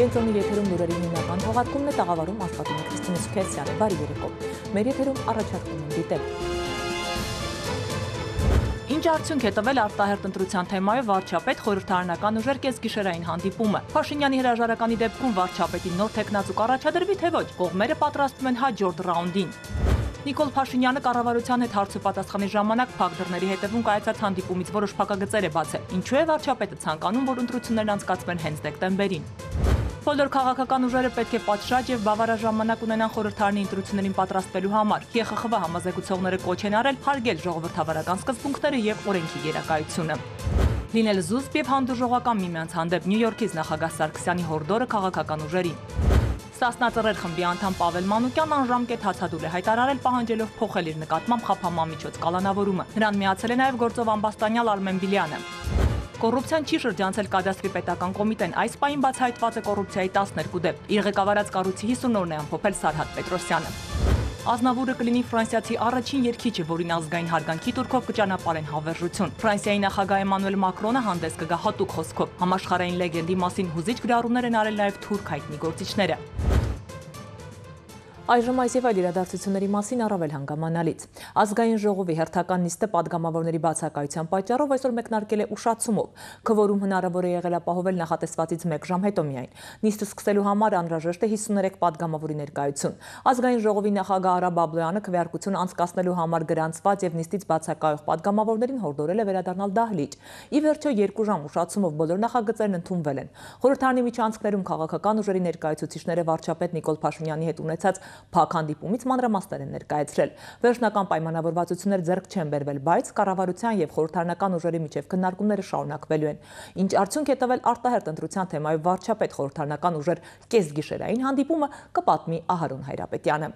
Կենտրոնի եթերում լուրերի հիմնական թողարկումն է, տաղավարում աշխատում է Քրիստինե Սուքերսյանը։ Բարի երեկո։ Մեր եթերում առաջարկում են դիտել։ Ինչ արդյունք է տվել արտահերտ ընտրության թեմայով վարչապետ խորհրդարանական ուժեր կեսգիշերային հանդիպումը։ Փաշինյանի հրաժարականի դեպքում վարչապետի նոր թեկնածու կառաջադրվի, թե ոչ, կողմերը պատրաստվում են հաջորդ ռաունդին։ Նիկոլ Փաշինյանը կառավարության հետ հարցուպատասխանի ժամանակ փակ դռների հետևում կայացած հանդիպումից որոշ փակագծեր է բացել։ Ինչու է վարչապետը ցանկանում, որ ընտրություններն անցկացվեն հենց դեկտեմբերին։ Բոլոր քաղաքական ուժերը պետք է պատշաճ եւ բավարար ժամանակ ունենան խորհրդարանի ընտրություններին պատրաստվելու համար։ ՀԽԽՎ համազեկուցողները կոչ են արել հարգել ժողովրդավարական սկզբունքները եւ օրենքի գերակայությունը։ Լինել զուսպ եւ հանդուրժողական միմյանց հանդեպ Նյու Յորքից նախագահ Սարգսյանի հորդորը քաղաքական ուժերին։ Սասնա ծռեր խմբի անդամ Պավել Մանուկյանն անժամկետ հացադուլ է հայտարարել պահանջելով փոխել իր նկատմամբ խափամամիջոց կալանավորումը։ Նրան միացել է նաև գործով ամբաստանյալ Արմեն Բիլյանը։ Կոռուպցիան չի շրջանցել կադաստրի պետական կոմիտեն, այս պահին բացահայտված է կոռուպցիայի 12 դեպք։ Իր ղեկավարած կառույցի 50 օրն է ամփոփել Սարհատ Պետրոսյանը։ Ազնավուրը կլինի ֆրանսիացի առաջին երգիչը, որին ազգային հարգանքի տուրքով կճանապարհեն հավերժություն։ Ֆրանսիայի նախագահ Էմանուել Մակրոնը հանդես կգա հատուկ խոսքով։ Համաշխարհային լեգենդի մասին հուզիչ գրառումներ են արել նաև թուրք հայտնի գործիչները։ Այժմ այս եւ այլ իրադարձությունների մասին առավել հանգամանալից։ Ազգային ժողովի հերթական նիստը падգամավորների բացակայության պատճառով այսօր մեկնարկել է ուշացումով։ Քվորում հնարավոր է եղել ապահովել նախատեսվածից 1 ժամ հետո միայն։ Նիստը սկսելու համար անհրաժեշտ է 53 падգամավորի ներկայություն։ Ազգային ժողովի նախագահ Արա Բաբլոյանը քվեարկություն անցկացնելու համար գրանցված եւ նիստից բացակայող падգամավորներին հորդորել է վերադառնալ դահլիճ։ Ի վերջո 2 ժամ ուշացումով բոլոր նախագծերն ընդունվել են։ Խորհրդարանի միջանցքներում քաղաքական ուժերի ներկայացուցիչները վարչապետ Նիկոլ Փաշինյանի հետ ունեցած փակ հանդիպումից մանրամասներ են ներկայացրել։ Վերջնական պայմանավորվածություններ ձեռք չեն բերվել, բայց կառավարության եւ խորհրդարանական ուժերի միջև քննարկումները շարունակվելու են։ Ինչ արդյունք է տվել արտահերտ ընտրության թեմայով վարչապետ խորհրդարանական ուժեր կեսգիշերային հանդիպումը, կպատմի Ահարոն Հայրապետյանը։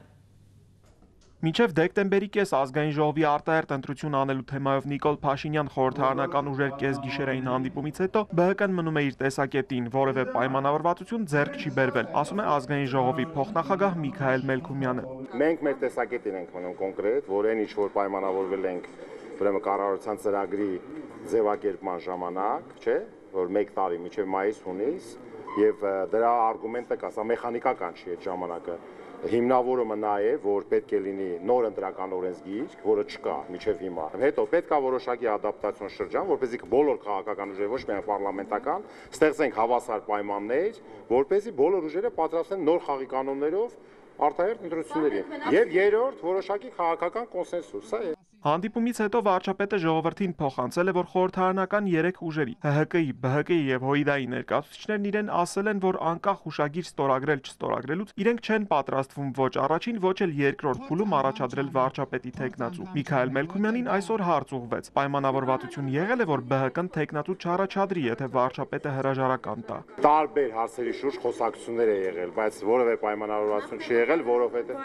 Մինչև դեկտեմբերի կես ազգային ժողովի արտահերտ ընտրություն անելու թեմայով Նիկոլ Փաշինյան խորհրդարանական ուժեր կեսգիշերային հանդիպումից հետո ԲՀԿ-ն մնում է իր տեսակետին, որևէ պայմանավորվածություն ձեռք չի բերվել, ասում է ազգային ժողովի փոխնախագահ Միքայել Մելքումյանը։ Մենք մեր տեսակետին ենք մնում կոնկրետ, որ այն ինչ որ պայմանավորվել ենք, ուրեմն կառավարության ծրագրի ձևակերպման ժամանակ, չէ, որ 1 տարի մինչև մայիս-հունիս եւ դրա արգումենտը կա, սա մեխանիկական չի այդ ժամանակը։ Հիմնավորումը նա է, որ պետք է լինի նոր ընտրական օրենսգիր, որը չկա մինչև հիմա։ Հետո պետք է որոշակի ադապտացիոն շրջան, որպեսզի բոլոր քաղաքական ուժերը, ոչ միայն պարլամենտական, ստեղծենք հավասար պայմաններ, որպեսզի բոլոր ուժերը պատրաստեն նոր խաղի կանոններով արտահերտ ընտրություններին։ Եվ երրորդ որոշակի քաղաքական կոնսենսուս, սա է։ Հանդիպումից հետո վարչապետը ժողովրդին փոխանցել է, որ խորհրդարանական 3 ուժերի՝ ՀՀԿ-ի, ԲՀԿ-ի եւ ՀՅԴ-ի ներկայացուցիչներն իրեն ասել են, որ անկախ հուշագիր ստորագրել չստորագրելուց իրենք չեն պատրաստվում ոչ առաջին, ոչ էլ երկրորդ փուլում առաջադրել վարչապետի թեկնածու։ Միքայել Մելքումյանին այսօր հարց ուղղվեց. պայմանավորվածություն եղել է, որ ԲՀԿ-ն թեկնածու չառաջադրի, եթե վարչապետը հրաժարական տա։ Տարբեր հարցերի շուրջ խոսակցություններ է եղել, բայց որևէ պայմանավորվածություն չի եղել, որովհետեւ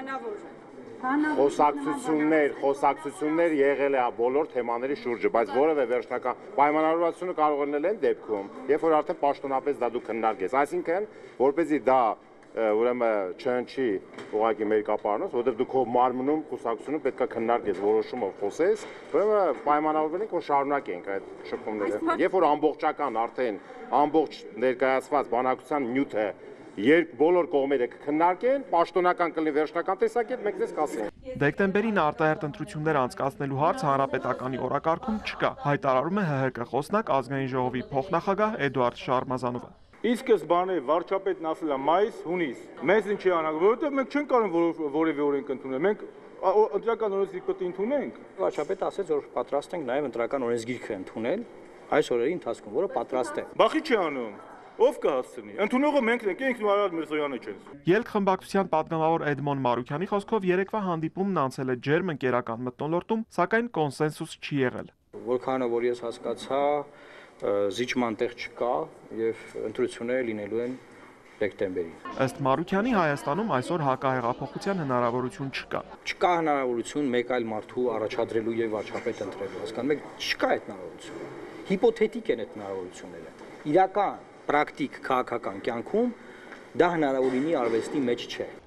խոսակցություններ եղել է բոլոր թեմաների շուրջը, բայց որևէ վերջնական պայմանավորվածությունը կարող է լինել այն դեպքում, երբ որ արդեն պաշտոնապես դա դու քննարկես, այսինքն, որպեսզի դա ուրեմն չհնչի ուղղակի մեր կապարոնոց, որովհետև դու քո մարմնում խոսակցությունը պետք է քննարկես, որոշումով խոսես, ուրեմն պայմանավորվել ենք, որ շարունակենք այդ շփումները։ Երբ որ ամբողջական արդեն ամբողջ ներկայացված բանակցության նյութը բոլոր կողմերը կքննարկեն, պաշտոնական կլինի վերջնական տեսակետ, մենք դες կասենք։ Դեկտեմբերին արտահերտ ընտրություններ անցկացնելու հարց հանրապետականի օրակարգում չկա, հայտարարում է ՀՀԿ խոսնակ ազգային ժողովի փոխնախագահ Էդուարդ Շարմազանովը։ Իսկ սկզբանե վարչապետն ասել է մայիս-հունիս, մեզ ինչի անակ, որովհետև մենք չենք կարող որևէ օրենք ընդունել, մենք ընտրական օրենսգիր պետք է ընդունենք։ Վարչապետը ասեց, որ պատրաստ ենք նաև ընտրական օրենսգիրքը ընդունել այս օրերի ընթացքում, որը պատրաստ է։ Բախի չի անում։ Ով կհասցնի։ Ընդունողը մենք ենք, ինքն ու Արարատ Միրզոյանը չէ։ Ելք խմբակցության պատգամավոր Էդմոն Մարուքյանի խոսքով երեկվա հանդիպումն անցել է ջերմ ընկերական մթնոլորտում, սակայն կոնսենսուս չի եղել։ Որքանով որ ես հասկացա, զիջման տեղ չկա եւ ընտրությունները լինելու են դեկտեմբերին։ Ըստ Մարուքյանի Հայաստանում այսօր հակահեղափոխության հնարավորություն չկա։ Չկա հնարավորություն մեկ այլ մարդու առաջադրելու եւ վարչապետ ընտրելու, հասկանում եք, չկա այդ հնարավորությունը։ Հիպոթետիկ են այդ հնարավորությունները։ Իրական պրակտիկ քաղաքական կյանքում դա հնարավոր լինի արվեստի մեջ չէ։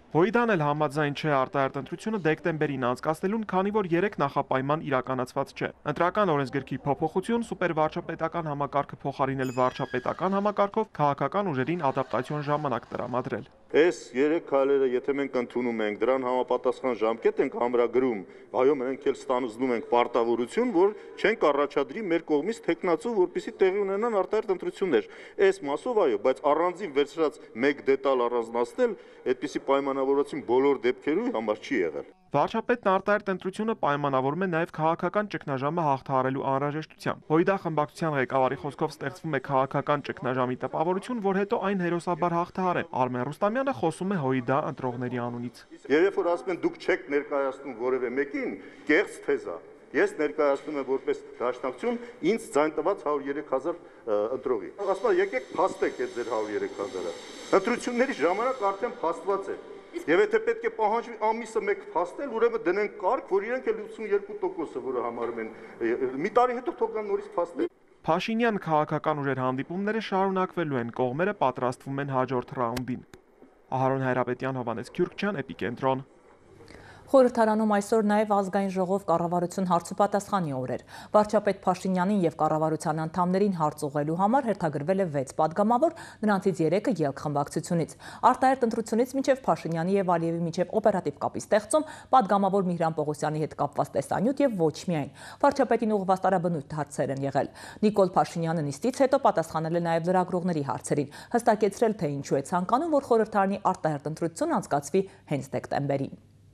Հոիդան էլ համաձայն չէ արտահերտ ընտրությունը դեկտեմբերին անցկացնելուն, քանի որ 3 նախապայման իրականացված չէ։ Ընտրական օրենսգրքի փոփոխություն, սուպերվարչապետական համակարգը փոխարինել վարչապետական համակարգով, քաղաքական ուժերին ադապտացիոն ժամանակ տրամադրել։ Այս 3 քայլերը, եթե մենք ընդունում ենք, դրան համապատասխան ժամկետ ենք ամրագրում, այո, մենք էլ ստանձնում ենք պարտավորություն, որ չենք առաջադրի մեր կողմից տեխնացու, որպեսզի տեղի ունենան արտահերտ ընտրություններ։ Այս մասով այո, բայց առանձին վերցրած մեկ դետալ առանձնացնել, այդպիսի պայմանավորվածություն բոլոր դեպքերում համար չի եղել։ Վարչապետն արտահերտ ընտրությունը պայմանավորում է նաև քաղաքական ճգնաժամը հաղթահարելու անհրաժեշտությամբ։ Հոիդա խմբակցության ղեկավարի խոսքով ստեղծվում է քաղաքական ճգնաժամի տպավորություն, որ հետո այն հերոսաբար հաղթահարեն։ Արմեն Ռուստամյանը խոսում է Հոիդա ընտրողների անունից։ Եվ երբ որ ասում են դուք չեք ներկայացնում որևէ մեկին, կեղծ թեզ է։ Ես ներկայացնում եմ որպես դաշնակցություն ինձ ձայն տված 103,000 ընտրողի։ Ասում եմ եկեք փաստեք այդ ձեր 103,000-ը։ Ընտրությունների ժամանակ արդեն փաստված է։ Եվ եթե պետք է պահանջվի ամիսը մեկ փաստել, ուրեմն դնենք կարգ, որ իրենք էլ 82%-ը, որը համարում են, մի տարի հետո թող նորից փաստել։ Փաշինյան քաղաքական ուժեր հանդիպումները շարունակվելու են, կողմերը պատրաստվում են հաջորդ ռաունդին։ Ահարոն Հայրապետյան, Հովհաննես Քյուրքչյան, Էպիկենտրոն։ Խորհրդարանում այսօր նաև ազգային ժողով կառավարություն հարցուպատասխանի օր էր։ Վարչապետ Փաշինյանին եւ կառավարության անդամներին հարց ուղղելու համար հերթագրվել է 6 падգամավոր, նրանցից 3-ը ելք խմբակցությունից։ Արտահերտ ընտրությունից մինչև Փաշինյանի եւ Ալիևի միջև օպերատիվ կապի ստեղծում, падգամավոր Միհրան Պողոսյանի հետ կապված տեսանյութ եւ ոչ միայն։ Վարչապետին ուղղված տարաբնույթ հարցեր են եղել։ Նիկոլ Փաշինյանը նիստից հետո պատասխանել է նաև լրագրողների հարցերին, հստակեցրել, թե ինչու է ցանկանում, որ խորհրդարանի արտահերտ ընտրություն անցկացվի հենց դեկտեմբերին։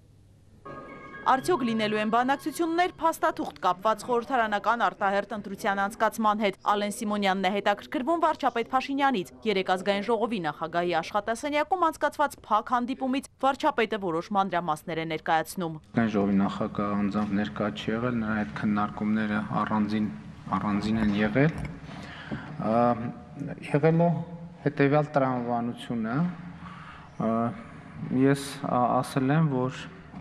Արդյոք լինելու են բանակցություններ փաստաթուղթ կապված խորհրդարանական արտահերտ ընտրության անցկացման հետ։ Ալեն Սիմոնյանն է հետաքրքրվում վարչապետ Փաշինյանից։ 3 ազգային ժողովի նախագահի աշխատասենյակում անցկացված փակ հանդիպումից վարչապետը որոշ մանրամասներ է ներկայացնում։ Ազգային ժողովի նախագահը անձամբ ներկա չի եղել, նրա այդ քննարկումները առանձին են եղել։ Եղել է հետևյալ տրամաբանությունը։ Ես ասել եմ, որ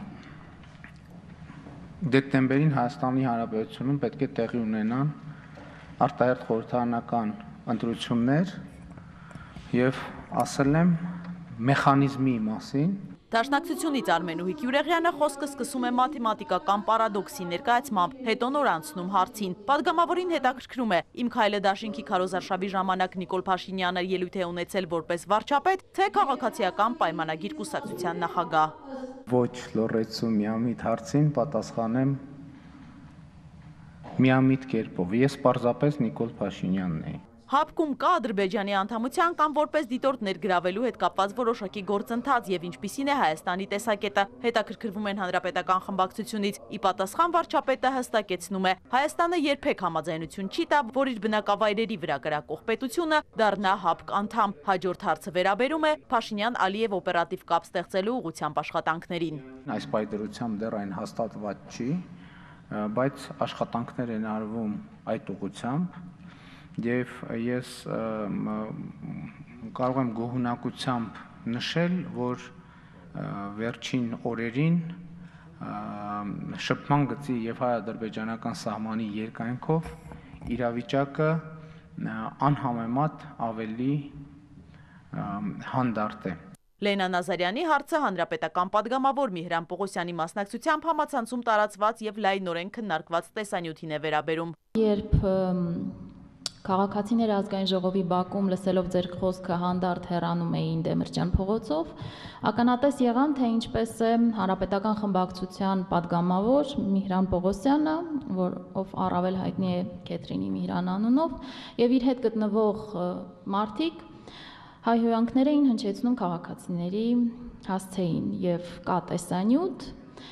դեկտեմբերին Հայաստանի Հանրապետությունում պետք է տեղի ունենան արտահերտ խորհրդարանական ընտրություններ եւ ասել եմ մեխանիզմի մասին։ Դաշնակցությունից Արմենուհի Գյուրեղյանը խոսքը սկսում է մաթեմատիկական պարադոքսի ներկայացմամբ, հետո նոր անցնում հարցին։ Պատգամավորին հետաքրքրում է, իմ քայլը դաշինքի քարոզարշավի ժամանակ Նիկոլ Փաշինյանը ելույթ է ունեցել որպես վարչապետ, թե քաղաքացիական պայմանագիր կուսակցության նախագահ։ Ոչ լոռեցու միամիտ հարցին պատասխանեմ միամիտ կերպով։ Ես պարզապես Նիկոլ Փաշինյանն եի։ Հապկում կա Ադրբեջանի անդամության կամ որպես դիտորդ ներգրավելու հետ կապված որոշակի գործընթաց եւ ինչպիսին է Հայաստանի տեսակետը, հետաքրքրվում են հանրապետական խմբակցությունից։ Ի պատասխան վարչապետը հստակեցնում է, Հայաստանը երբեք համաձայնություն չի տա, որ իր բնակավայրերի վրա կրակող պետությունը դառնա Հապկ անդամ։ Հաջորդ հարցը վերաբերում է Փաշինյան-Ալիև օպերատիվ կապ ստեղծելու ուղղությամբ աշխատանքներին։ Այս պայդրությամբ դեռ այն հաստատված չի, բայց աշխատանքներ են արվում այդ ուղղությամբ։ Եվ ես կարող եմ գոհունակությամբ նշել, որ վերջին օրերին շփման գծի եւ հայ-ադրբեջանական սահմանի երկայնքով իրավիճակը անհամեմատ ավելի հանդարտ է։ Լենա Նազարյանի հարցը հանրապետական պատգամավոր Միհրան Պողոսյանի մասնակցությամբ համացանցում տարածված եւ լայնորեն քննարկված տեսանյութին է վերաբերում։ Երբ քաղաքացիները ազգային ժողովի բակում լսելով ձեր խոսքը հանդարտ հեռանում էին Դեմիրճյան փողոցով, ականատես եղան, թե ինչպես է հանրապետական խմբակցության պատգամավոր Միհրան Պողոսյանը, ով առավել հայտնի է Քեթրինի Միհրան անունով, եւ իր հետ գտնվող մարդիկ հայհոյանքներ էին հնչեցնում քաղաքացիների հասցեին եւ կա տեսանյութ։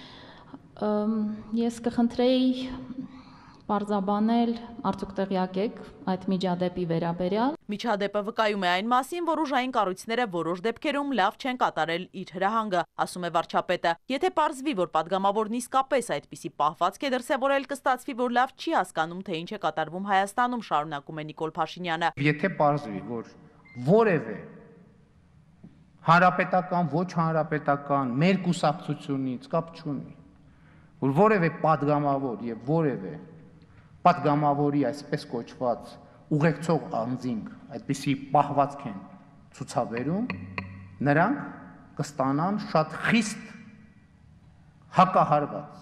Ես կխնդրեի պարզաբանել, արդյոք տեղյակ եք այդ միջադեպի վերաբերյալ։ Միջադեպը վկայում է այն մասին, որ ուժային կառույցները որոշ դեպքերում լավ չեն կատարել իր հրահանգը, ասում է վարչապետը։ Եթե պարզվի, որ պատգամավորն իսկապես այդպիսի պահվածք է դրսևորել, կստացվի, որ լավ չի հասկանում, թե ինչ է կատարվում Հայաստանում, շարունակում է Նիկոլ Փաշինյանը։ Եթե պարզվի, որ որևէ հանրապետական, ոչ հանրապետական, մեր կուսակցությունից կապ չունի, որ որևէ պատգամավոր եւ որևէ պատգամավորի այսպես կոչված ուղեկցող անձինք այդպիսի պահվածք են ցուցաբերում, նրանք կստանան շատ խիստ հակահարված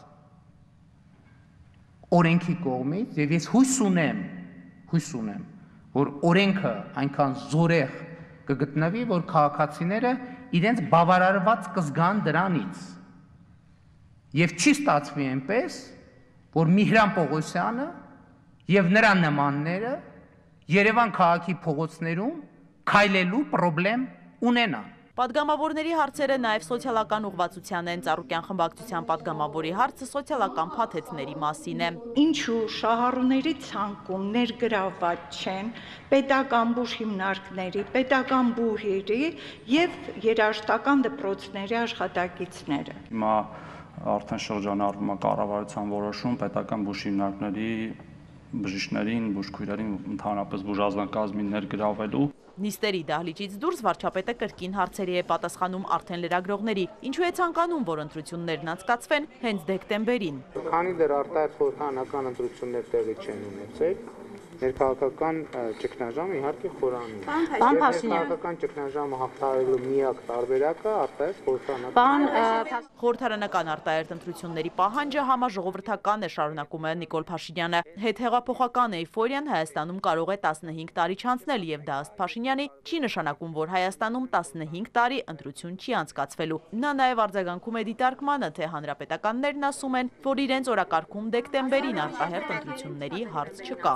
օրենքի կողմից եւ ես հույս ունեմ, որ օրենքը այնքան զորեղ կգտնվի, որ քաղաքացիները իրենց բավարարված կզգան դրանից։ Եվ չի ստացվի այնպես, որ Միհրան Պողոսյանը եւ նրա նմանները Երևան քաղաքի փողոցներում քայլելու պրոբլեմ ունենան։ Պատգամավորների հարցերը նաև սոցիալական ուղղվածության են, Ծառուկյան խմբակցության պատգամավորի հարցը սոցիալական փաթեթների մասին է։ Ինչու շահառուների ցանկում ներգրավված չեն պետական բուժ հիմնարկների, պետական բուհերի եւ երաժշտական դպրոցների աշխատակիցները։ Հիմա արդեն շրջանառվում է կառավարության որոշում պետական բուժ հիմնարկների բժիշկներին, բուժքույրերին, ընդհանրապես բուժազգակազմին ներգրավելու։ Նիստերի դահլիճից դուրս վարչապետը կրկին հարցերի է պատասխանում արդեն լրագրողների, ինչու է ցանկանում, որ ընտրություններն անցկացվեն հենց դեկտեմբերին։ Քանի դեռ արտահայտ խորհրդարանական ընտրություններ տեղի չեն ունեցել, ներքաղաքական ճգնաժամը իհարկե խորանում է։ Ներքաղաքական ճգնաժամը հաղթահարելու միակ տարբերակը արտահայտ խորհրդարանական։ Խորհրդարանական արտահայտ ընտրությունների պահանջը համաժողովրդական է, շարունակում է Նիկոլ Փաշինյանը։ Հետհեղափոխական էյֆորիան Հայաստանում կարող է 15 տարի չանցնել եւ դա ըստ Փաշինյանի չի նշանակում, որ Հայաստանում 15 տարի ընտրություն չի անցկացվելու։ Նա նաեւ արձագանքում է դիտարկմանը, թե հանրապետականներն ասում են, որ իրենց օրակարգում դեկտեմբերին արտահայտ ընտրությունների հարց չկա։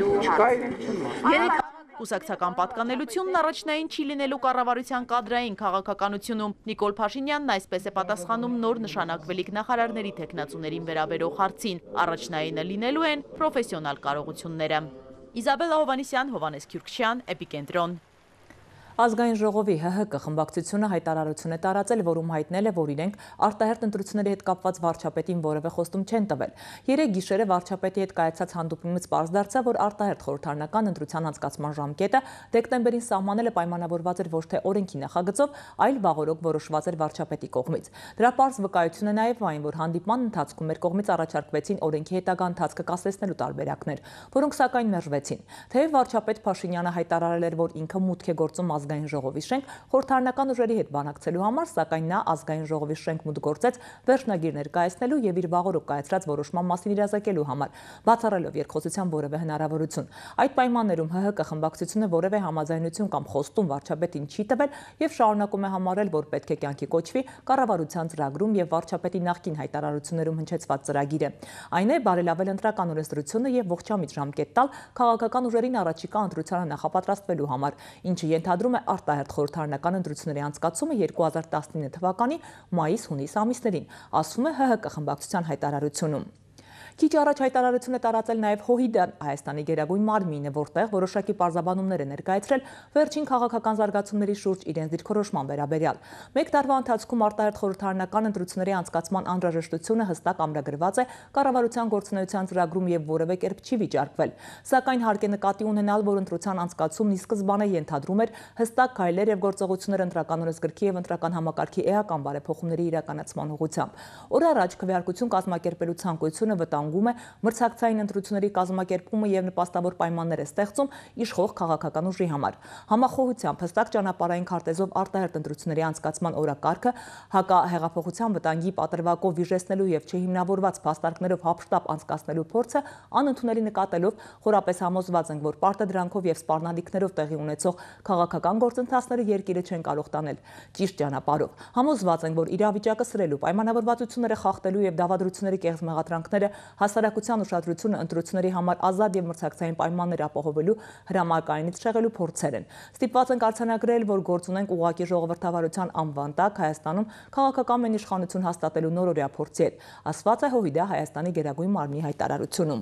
Կուսակցական պատկանելությունն առաջնային չի լինելու կառավարության կադրային քաղաքականությունում։ Նիկոլ Փաշինյանն այսպես է պատասխանում նոր նշանակվելիք նախարարների թեկնածուներին վերաբերող հարցին։ Առաջնայինը լինելու են պրոֆեսիոնալ կարողությունները։ Իզաբելլա Հովանեսյան, Հովանես Քյուրքչյան, Էպիկենտրոն։ Ազգային ժողովի ՀՀԿ խմբակցությունը հայտարարություն է տարածել, որում հայտնել է, որ իրենք արտահերթ ընտրությունների հետ կապված վարչապետին որևէ խոստում չեն տվել։ Երեկ գիշերը վարչապետի հետ կայացած հանդիպումից պարզ դարձավ, որ արտահերթ խորհրդարանական ընտրության անցկացման ժամկետը դեկտեմբերին սահմանելը պայմանավորված էր ոչ թե օրենքի նախագծով, այլ վաղօրոք որոշված էր վարչապետի կողմից։ Դրա պարզ վկայություն է նաև այն, որ հանդիպման ընթացքում մեր կողմից առաջարկվեցին օրենքի հետագա ընթացքը կասեցնելու տարբերակներ, որոնք սակայն մերժվեցին։ Թեև վարչապետ Փաշինյանը հայտարարել էր, որ ինքը մուտք է գործում Ազգային ժողովի շենք խորհրդարանական ուժերի հետ բանակցելու համար, սակայն նա Ազգային ժողովի շենք մուտք գործեց վերջնագիր ներկայացնելու եւ իր վաղօրոք կայացրած որոշման մասին իրազեկելու համար, բացառելով երկխոսության որևէ հնարավորություն։ Այդ պայմաններում ՀՀԿ խմբակցությունը որևէ համաձայնություն կամ խոստում վարչապետին չի տվել եւ շարունակում է համարել, որ պետք է կյանքի կոչվի կառավարության ծրագրում եւ վարչապետի նախկին հայտարարություններում հնչեցված ծրագիրը։ Այն է բարելավել ընտրական օրենսդրությունը եւ ողջամիտ ժամկետ տալ քաղաքական ուժերին առաջիկա ընտրությանը նախապատրաստվելու համար, ինչը ենթադրում է արտահերթ խորհրդարանական ընտրությունների անցկացումը 2019 թվականի մայիս-հունիս ամիսներին, ասվում է ՀՀԿ խմբակցության հայտարարությունում։ Քիչ առաջ հայտարարություն է տարածել նաև ՀՅԴ Հայաստանի գերագույն մարմինը, որտեղ որոշակի պարզաբանումներ է ներկայացրել վերջին քաղաքական զարգացումների շուրջ իրենց դիրքորոշման վերաբերյալ։ Մեկ տարվա ընթացքում արտահերթ խորհրդարանական ընտրությունների անցկացման անհրաժեշտությունը հստակ ամրագրված է կառավարության գործունեության ծրագրում եւ որևէ կերպ չի վիճարկվել։ Սակայն հարկ է նկատի ունենալ, որ ընտրության անցկացումն ի սկզբանե ենթադրում էր հստակ քայլեր եւ գործողություններ ընտրական օրենսգրքի եւ ընտրական համակարգի էական բարեփոխումների իրականացման ուղղությամբ։ Օր առաջ քվեարկություն կազմակերպելու ցանկությունը վտանգում է մրցակցային ընտրությունների կազմակերպումը եւ նպաստավոր պայմաններ է ստեղծում իշխող քաղաքական ուժի համար։ Համախոհությամբ հստակ ճանապարհային քարտեզով արտահերթ ընտրությունների անցկացման օրակարգը հակահեղափոխության վտանգի պատրվակով վիժեցնելու եւ չհիմնավորված փաստարկներով հապշտապ անցկացնելու փորձը անընդունելի նկատելով խորապես համոզված ենք, որ պարտադրանքով եւ սպառնալիքներով տեղի ունեցող քաղաքական գործընթացները երկիրը չեն կարող տանել ճիշտ ճանապարհով։ Համոզված ենք, որ իրավիճակը սրելու, պայմանավորվածությունները խախտելու եւ դավադրությունների կեղծ մեղադրանքները հասարակության ուշադրությունը ընտրությունների համար ազատ եւ մրցակցային պայմաններ ապահովելու հրամայականից շեղելու փորձեր են։ Ստիպված ենք արձանագրել, որ գործ ունենք ուղղակի ժողովրդավարության անվան տակ Հայաստանում քաղաքական մենիշխանություն հաստատելու նորօրյա փորձի հետ, ասված է ՀՅԴ Հայաստանի գերագույն մարմնի հայտարարությունում։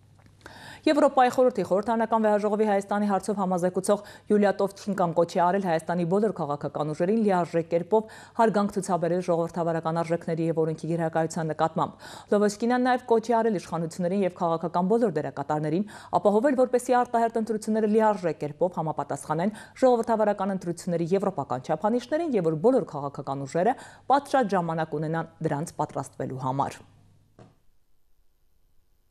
Եվրոպայի խորհրդի խորհրդարանական վեհաժողովի Հայաստանի հարցով համազեկուցող Յուլիա Տովչինկան կոչ է արել Հայաստանի բոլոր քաղաքական ուժերին լիարժեք կերպով հարգանք ցուցաբերել ժողովրդավարական արժեքների եւ օրենքի գերակայության նկատմամբ։ Լովոսկինան նաեւ կոչ է արել իշխանություններին եւ քաղաքական բոլոր դերակատարներին ապահովել, որպեսզի արտահերթ ընտրությունները լիարժեք կերպով համապատասխանեն ժողովրդավարական ընտրությունների եվրոպական չափանիշներին եւ որ բոլոր քաղաքական ուժերը պատշաճ ժամանակ ունենան դրանց պատրաստվելու համար։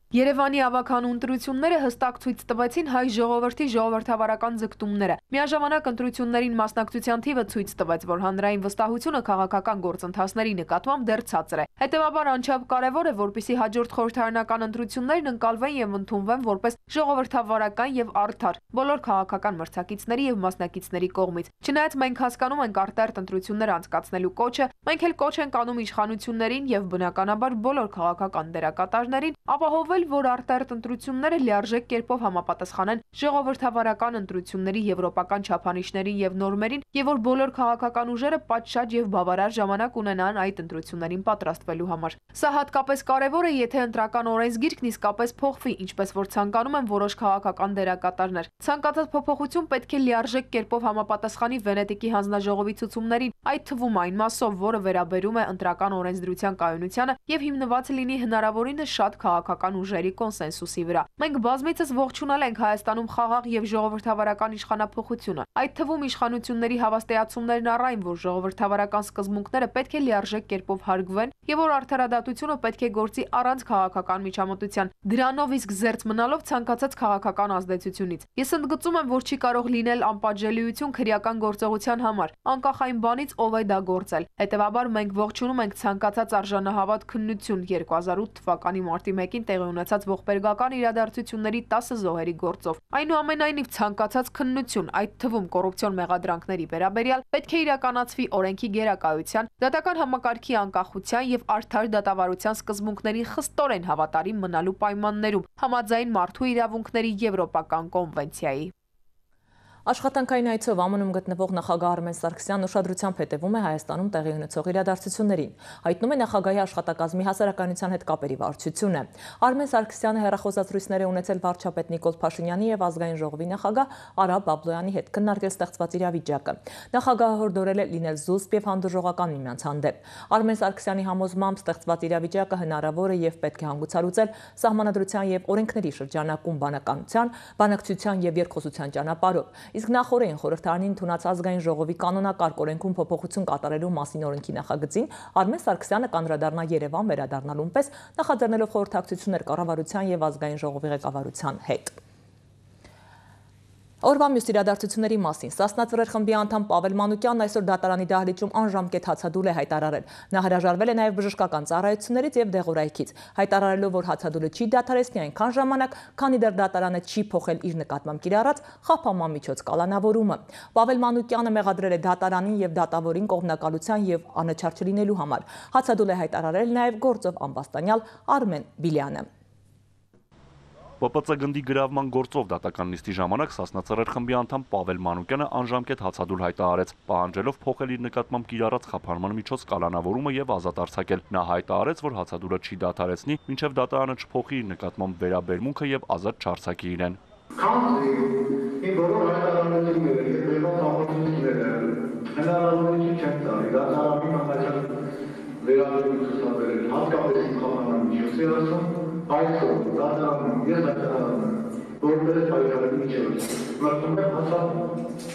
Երևանի ավագանու ընտրությունները հստակ ցույց տվեցին հայ ժողովրդի ժողովրդավարական ձգտումները։ Միաժամանակ ընտրություններին մասնակցության թիվը ցույց տվեց, որ հանրային վստահությունը քաղաքական գործընթացների նկատմամբ դեռ ցածր է։ Հետևաբար անչափ կարևոր է, որպեսզի հաջորդ խորհրդարանական ընտրություններն ընկալվեն եւ ընդունվեն որպես ժողովրդավարական եւ արդար բոլոր քաղաքական մրցակիցների եւ մասնակիցների կողմից։ Չնայած մենք հասկանում ենք արտարտ ընտրություններ անցկացնելու կոչը, մենք էլ կոչ ենք անում իշխանություններին եւ բնականաբար բոլոր քաղաքական դերակատարներին ապահովել, որ արտարտ ընտրությունները լիարժեք կերպով համապատասխանեն ժողովրդավարական ընտրությունների եվրոպական չափանիշներին եւ նորմերին եւ որ բոլոր քաղաքական ուժերը պատշաճ եւ բավարար ժամանակ ունենան այդ ընտրություններին պատրաստվելու համար։ Սա հատկապես կարևոր է, եթե ընտրական օրենսգիրքն իսկապես փոխվի, ինչպես որ ցանկանում են որոշ քաղաքական դերակատարներ։ Ցանկացած փոփոխություն պետք է լիարժեք կերպով համապատասխանի Վենետիկի հանձնաժողովի ցուցումներին, այդ թվում այն մասով, որը վերաբերում է ընտրական օրենսդրության կայունությանը եւ հիմնված լինի հնարավորինս շատ քաղաքական ուժերի կոնսենսուսի վրա։ Մենք բազմիցս ողջունել ենք Հայաստանում խաղաղ եւ ժողովրդավարական իշխանափոխությունը։ Այդ թվում իշխանությունների հավաստիացումներն առ այն, որ ժողովրդավարական սկզբունքները պետք է լիարժեք կերպով հարգվեն եւ որ արդարադատությունը պետք է գործի առանց քաղաքական միջամտության, դրանով իսկ զերծ մնալով ցանկացած քաղաքական ազդեցությունից։ Ես ընդգծում եմ, որ չի կարող լինել անպատժելիություն քրեական գործողության համար, անկախ այն բանից, ով է դա գործել։ Հետևաբար մենք ողջունում ենք ցանկացած արժանահավատ քննություն 2008 թվականի մարտի 1-ին տեղի ունեցած ողբերգական իրադարձությունների 10 զոհերի գործով։ Այնուամենայնիվ ցանկացած քննություն, այդ թվում կոռուպցիոն մեղադրանքների վերաբերյալ, պետք է իրականացվի օրենքի գերակայության, դատական համակարգի անկախության եւ արդար դատավարության սկզբունքների խստորեն հավատարիմ մնալու պայմաններում, համաձայն Մարդու իրավունքների Եվրոպական կոնվենցիայի։ Աշխատանքային այցով ԱՄՆ-ում գտնվող նախագահ Արմեն Սարգսյանն ուշադրությամբ հետևում է Հայաստանում տեղի ունեցող իրադարձություններին, հայտնում է նախագահի աշխատակազմի հասարակայնության հետ կապերի վարչությունը։ Արմեն Սարգսյանը հեռախոսազրույցներ է ունեցել վարչապետ Նիկոլ Փաշինյանի եւ Ազգային ժողովի նախագահ Արա Բաբլոյանի հետ, քննարկել ստեղծված իրավիճակը։ Նախագահը հորդորել է լինել զուսպ եւ հանդուրժողական միմյանց հանդեպ։ Արմեն Սարգսյանի համոզմամբ ստեղծված իրավիճակը հնարավոր է եւ պետք է հանգուցալուծել սահմանադրության եւ օրենքների շրջանակում բանակցության եւ երկխոսության ճանապարհով։ Իսկ նախորդին խորհրդարանին ընդունած Ազգային ժողովի կանոնակարգ օրենքում փոփոխություն կատարելու մասին օրենքի նախագծին Արմեն Սարգսյանը կանդրադառնա Երևան վերադառնալուն պես, նախաձեռնելով խորհրդակցություններ կառավարության եւ Ազգային ժողովի ղեկավարության հետ։ Օրվա մյուս իրադարձությունների մասին Սասնա ծռեր խմբի անդամ Պավել Մանուկյանն այսօր դատարանի դահլիճում անժամկետ հացադուլ է հայտարարել։ Նա հրաժարվել է նաև բժշկական ծառայություններից եւ դեղորայքից, հայտարարելով, որ հացադուլը չի դադարեցնի այնքան ժամանակ, քանի դեռ դատարանը չի փոխել իր նկատմամբ կիրառած խափանման միջոց կալանավորումը։ Պավել Մանուկյանը մեղադրել է դատարանին եւ դատավորին կողմնակալության եւ անաչառ չլինելու համար։ Հացադուլ է հայտարարել նաև գործով ամբաստանյալ Արմեն Բիլյանը։ ՊՊՑ գնդի գրավման գործով դատական նիստի ժամանակ Սասնա ծռեր խմբի անդամ Պավել Մանուկյանը անժամկետ հացադուլ հայտարարեց, պահանջելով փոխել իր նկատմամբ կիրառած խափանման միջոց կալանավորումը եւ ազատ արձակել։ Նա հայտարարեց, որ հացադուլը չի դադարեցնի, մինչեւ դատարանը չփոխի իր նկատմամբ վերաբերմունքը եւ ազատ չարձակի իրեն։ Այսօր դատարանում ես հայտարարում որպես պայքարի միջոց մրցում եմ հացադուլ։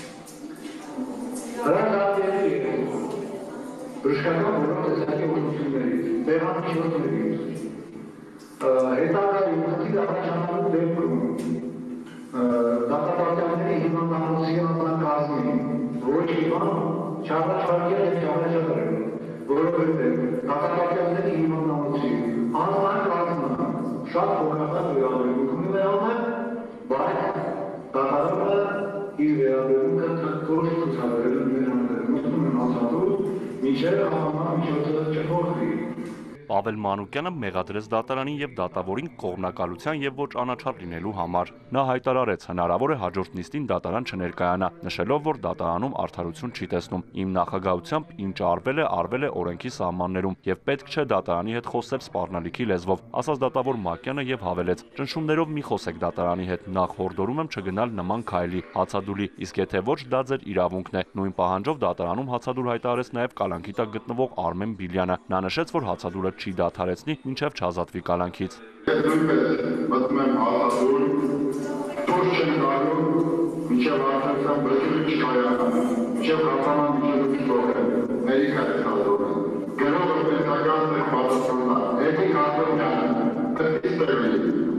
Հրաժարվել եմ բժշկական բոլոր տեսակի օգնություններից, տեղամիջոցներից, հետագայում խնդիր առաջանալու դեպքում դատապարտյալների հիմնանոցի անձնակազմի ոչ մի բան չառաջարկել եւ չառաջարկել, որովհետեւ դատապարտյալների հիմնանոցի անձնակազմը շատ փոքրական վերաբերմունք ունենալն է, բայց դատարանը իր վերաբերմունքը կորոշ ցուցաբերել նրանց մտնում են ազատում, մինչև խափանման միջոցը չփոխվի։ Պավել Մանուկյանը մեղադրեց դատարանին եւ դատավորին կողմնակալության եւ ոչ անաչառ լինելու համար։ Նա հայտարարեց, հնարավոր է հաջորդ նիստին դատարան չներկայանա, նշելով, որ դատարանում արդարություն չի տեսնում։ Իմ նախագահությամբ ինչ արվել է օրենքի սահմաններում եւ պետք չէ դատարանի հետ խոսել սպառնալիքի լեզվով, ասաց դատավոր Մակյանը եւ հավելեց. ճնշումներով մի խոսեք դատարանի հետ, նախ հորդորում եմ չգնալ նման քայլի, հացադուլի, իսկ եթե ոչ, դա ձեր իրավունքն է։ Նույն պահանջով դատարանում հացադուլ հայտարարեց նաեւ կալանքի տակ գտնվող Արմեն Բիլյանը։ Նա նշեց, որ հացադուլը չի դադարեցնի, մինչև չազատվի կալանքից։ Ես նույնպես մտնում եմ հացադուլ, դուրս չեմ գալու, մինչև արդարության բրդուրը չկայանա, մինչև խափանման միջոցը չփոխել, ներիքա է հազորը։ Գրողը պետքագազն է պատասխանա, հետի հազորյանը, պետք է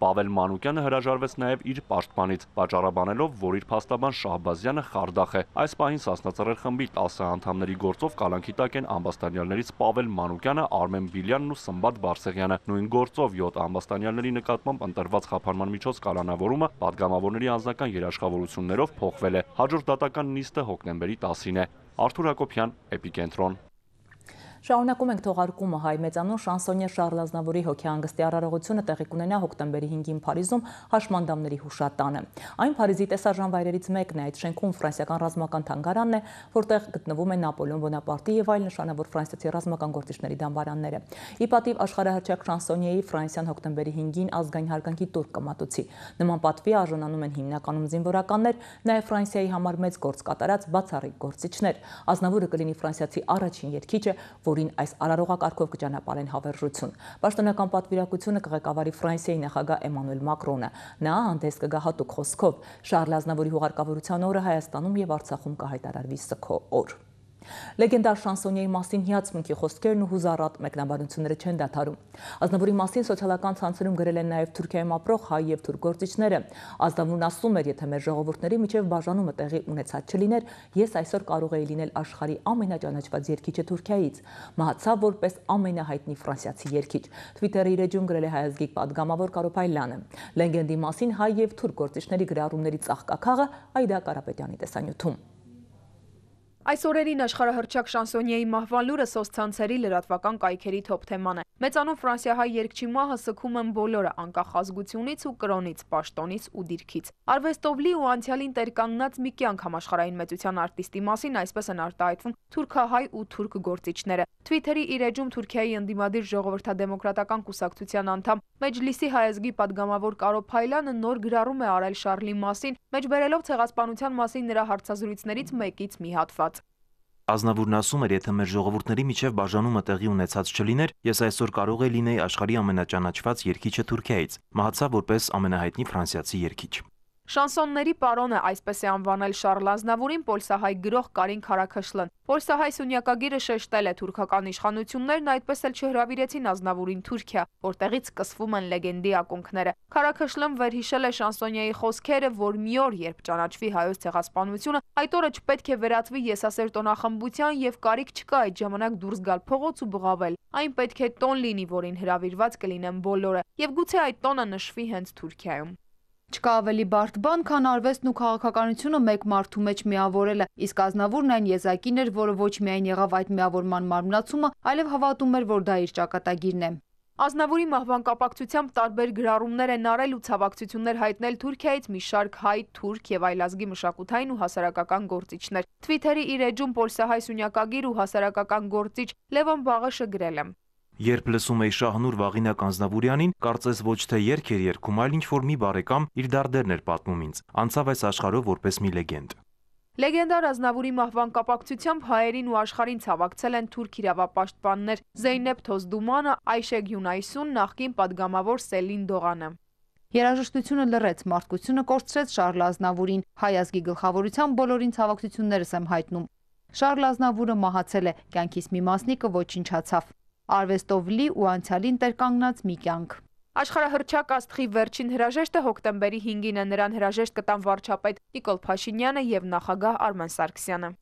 Պավել Մանուկյանը հրաժարվեց նաև իր պաշտպանից, պատճառաբանելով, որ իր փաստաբան Շահբազյանը խարդախ է։ Այս պահին Սասնածռեր խմբի 10 անդամների գործով կալանքի տակ են ամբաստանյալներից Պավել Մանուկյանը, Արմեն Բիլյանն ու Սմբատ Բարսեղյանը։ Նույն գործով 7 ամբաստանյալների նկատմամբ ընտրված խափանման միջոց կալանավորումը պատգամավորների անձնական երաշխավորություններով փոխվել է։ Հաջորդ դատական նիստը հոկտեմբերի 10-ին է։ Արթուր Հակոբյան, Էպիկենտրոն։ Շարունակում ենք թողարկումը հայ մեծանուն շանսոնյեր Շառլ Ազնավուրի հոգեհանգստի արարողությունը տեղի կունենա հոկտեմբերի 5-ին Փարիզում Հաշմանդամների հուշատանը։ Այն Փարիզի տեսարժան վայրերից մեկն է, այդ շենքում ֆրանսիական ռազմական թանգարանն է, որտեղ գտնվում է Նապոլեոն Բոնապարտի եւ այլ նշանավոր ֆրանսիացի ռազմական գործիչների դամբարանները։ Ի պատիվ աշխարհահռչակ շանսոնյեի Ֆրանսիան հոկտեմբերի 5-ին ազգային հարգանքի տուր կմատուցի։ Նման պատվի արժանանում են հիմնականում զինվորականներ, նաեւ Ֆրանսիայի համար մեծ գործ կատարած բացառիկ գործիչներ։ Ազնավուրը կլինի ֆրանսիացի առաջին երգիչը, որին այս արարողակարգով կճանապարհեն հավերժություն։ Պաշտոնական պատվիրակությունը կղեկավարի Ֆրանսիայի նախագահ Էմանուել Մակրոնը։ Նա հանդես կգա հատուկ խոսքով։ Շառլ Ազնավուրի հուղարկավորության օրը Հայաստանում եւ Արցախում կհայտարարվի սգո օր։ Լեգենդար շանսոնյեի մասին հիացմունքի խոսքերն ու հուզառատ մեկնաբանությունները չեն դադարում։ Ազնավուրի մասին սոցիալական ցանցերում գրել են նաև Թուրքիայում ապրող հայ եւ թուրք գործիչները։ Ազնավուրն ասում էր, եթե մեր ժողովուրդների միջև բաժանումը տեղի ունեցած չլիներ, ես այսօր կարող էի լինել աշխարհի ամենաճանաչված երգիչը Թուրքիայից։ Մահացավ որպես ամենահայտնի ֆրանսիացի երգիչ։ Թվիտերի իր էջում գրել է հայազգիկ պատգամավոր Կարո Փայլյանը։ Լեգենդի մասին հայ եւ թուրք գործիչների գրառումների ծաղկաքաղը Այդա Կարապետյանի տեսանյութում։ Այս օրերին աշխարհահռչակ շանսոնյեի մահվան լուրը սոցցանցերի լրատվական կայքերի թոփ թեման է։ Մեծանուն ֆրանսիահայ երգչի մահը սգում են բոլորը, անկախ ազգությունից ու կրոնից, պաշտոնից ու դիրքից։ Արվեստով լի ու անցյալին տերկանգնած մի կյանք համաշխարհային մեծության արտիստի մասին այսպես են արտահայտվում թուրքահայ ու թուրք գործիչները։ Թվիթերի իր էջում Թուրքիայի ընդդիմադիր ժողովրդադեմոկրատական կուսակցության անդամ Մեջլիսի հայազգի պատգամավոր Կարո Փայլյանը նոր գրառում է արել Շառլի մասին, մեջբերելով ցեղասպանության մասին նրա հարցազրույցներից մեկից մի հատված։ Ազնավուրն ասում էր, եթե մեր ժողովուրդների միջև բաժանումը տեղի ունեցած չլիներ, ես այսօր կարող էի լինեի աշխարհի ամենաճանաչված երգիչը Թուրքիայից։ Մահացավ որպես ամենահայտնի ֆրանսիացի երգիչ։ Շանսոնների պարոնը այսպես է անվանել Շառլ Ազնավուրին պոլսահայ գրող Կարին Քարաքշլն։ Պոլսահայ սյունյակագիրը շեշտել է թուրքական իշխանություններն այդպես էլ չհրավիրեցին Ազնավուրին Թուրքիա, որտեղից սկսվում են լեգենդի ակունքները։ Քարաքշլն վերհիշել է շանսոնյեի խոսքերը, որ մի օր, երբ ճանաչվի հայոց ցեղասպանությունը, այդ օրը չպետք է վերածվի եսասեր տոնախմբության եւ կարիք չկա այդ ժամանակ դուրս գալ փողոց ու բղավել։ Այն պետք է տոն լինի, որին հրավիրված կլինեն բոլորը, եւ գուցե այդ տոնը նշվի հենց Թուրքիայում։ Չկա ավելի բարդ բան, քան արվեստն ու քաղաքականությունը մեկ մարդու մեջ միավորելը, իսկ Ազնավուրն այն եզակին էր, որը ոչ միայն եղավ այդ միավորման մարմնացումը, այլև հավատում էր, որ դա իր ճակատագիրն է։ Ազնավուրի մահվան կապակցությամբ տարբեր գրառումներ են արել ու ցավակցություններ հայտնել Թուրքիայից մի շարք հայ, թուրք եւ այլազգի մշակութային ու հասարակական գործիչներ։ Թվիթերի իր էջում պոլսահայ սյունյակագիր ու հասարակական գործիչ Լևոն Բաղաշը գրել է. Երբ լսում էի Շահնուր Վաղինակ Ազնավուրյանին, կարծես ոչ թե երգ էր երգում, այլ ինչ-որ մի բարեկամ իր դարդերն էր պատմում ինձ։ Անցավ այս աշխարհով որպես մի լեգենդ։ Լեգենդար Ազնավուրի մահվան կապակցությամբ հայերին ու աշխարհին ցավակցել են թուրք իրավապաշտպաններ Զեյնեբ Թոզդումանը, Այշե Գյունայսուն, նախկին պատգամավոր Սելին Դողանը։ Երաժշտությունը լռեց, մարդկությունը կորցրեց Շառլ Ազնավուրին, հայ ազգի գլխավորության բոլորին ցավակցություններս եմ հայտնում։ Շառլ Ազնավուրը մահացել է, կյանքից մի մասնիկը ոչնչացավ։ Արվեստով լի ու անցյալին տերկանգնած մի կյանք։ Աշխարհահռչակ աստղի վերջին հրաժեշտը հոկտեմբերի 5-ին է, նրան հրաժեշտ կտան վարչապետ Նիկոլ Փաշինյանը եւ նախագահ Արմեն Սարգսյանը։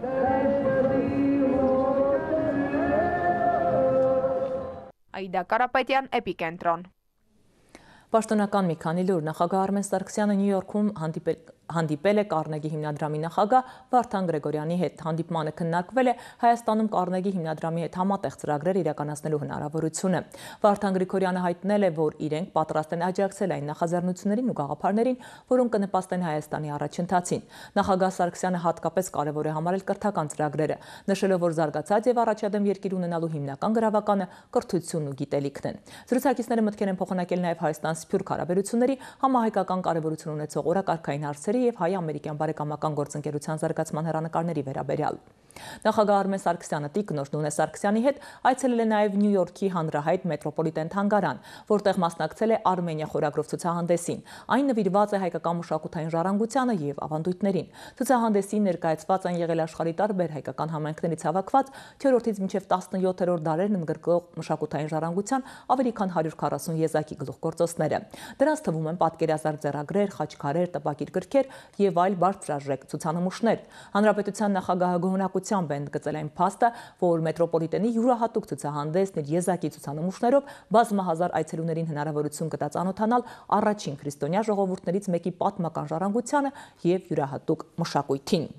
Այդա Կարապետյան, Էպիկենտրոն։ Պաշտոնական մի քանի լուր նախագահ Արմեն Սարգսյանը Նյու Յորքում հանդիպել է Կարնեգի հիմնադրամի նախագահ Վարդան Գրեգորյանի հետ։ Հանդիպմանը քննարկվել է Հայաստանում Կարնեգի հիմնադրամի հետ համատեղ ծրագրեր իրականացնելու հնարավորությունը։ Վարդան Գրեգորյանը հայտնել է, որ իրենք պատրաստ են աջակցել այն նախաձեռնություններին ու գաղափարներին, որոնք կնպաստեն Հայաստանի առաջընթացին։ Նախագահ Սարգսյանը հատկապես կարևոր է համարել կրթական ծրագրերը, նշելով, որ զարգացած եւ առաջադեմ երկիր ունենալու հիմնական գրավականը կրթությունն ու գիտելիքն են։ Զրուցակիցները մտքեր են փոխանակել նաեւ Հայաստան-Սփյուռք հարաբերությունների համահայկական կարևորություն ունեցող օրակարգային հարցերի եւ հայ-ամերիկյան բարեկամական գործընկերության զարգացման հեռանկարների վերաբերյալ։ Նախագահ Արմեն Սարգսյանը տիկնոջ Նունե Սարգսյանի հետ այցելել է նաև Նյու Յորքի հանրահայտ մետրոպոլիտեն թանգարան, որտեղ մասնակցել է Արմենիա խորագրով ցուցահանդեսին։ Այն նվիրված է հայկական մշակութային ժառանգությանը եւ ավանդույթներին։ Ցուցահանդեսին ներկայացված են եղել աշխարհի տարբեր հայկական համայնքներից հավաքված 4-ից մինչև 17-րդ դարերն ընդգրկող մշակութային ժառանգության ավելի քան 140 եզակի գլուխգործոցները։ Դրանց թվում են պատկերազարդ ձեռագրեր, խաչքարեր, տպագիր գրքեր եւ այլ բարձրաժեք ցուցանմուշներ։ Հանրապետության նախագահը գոհունակությամբ է ընդգծել այն փաստը, որ մետրոպոլիտենի յուրահատուկ ցուցահանդեսն իր եզակի ցուցանմուշներով բազմահազար այցելուներին հնարավորություն կտա ծանոթանալ առաջին քրիստոնյա ժողովուրդներից մեկի պատմական ժառանգությանը եւ յուրահատուկ մշակույթին։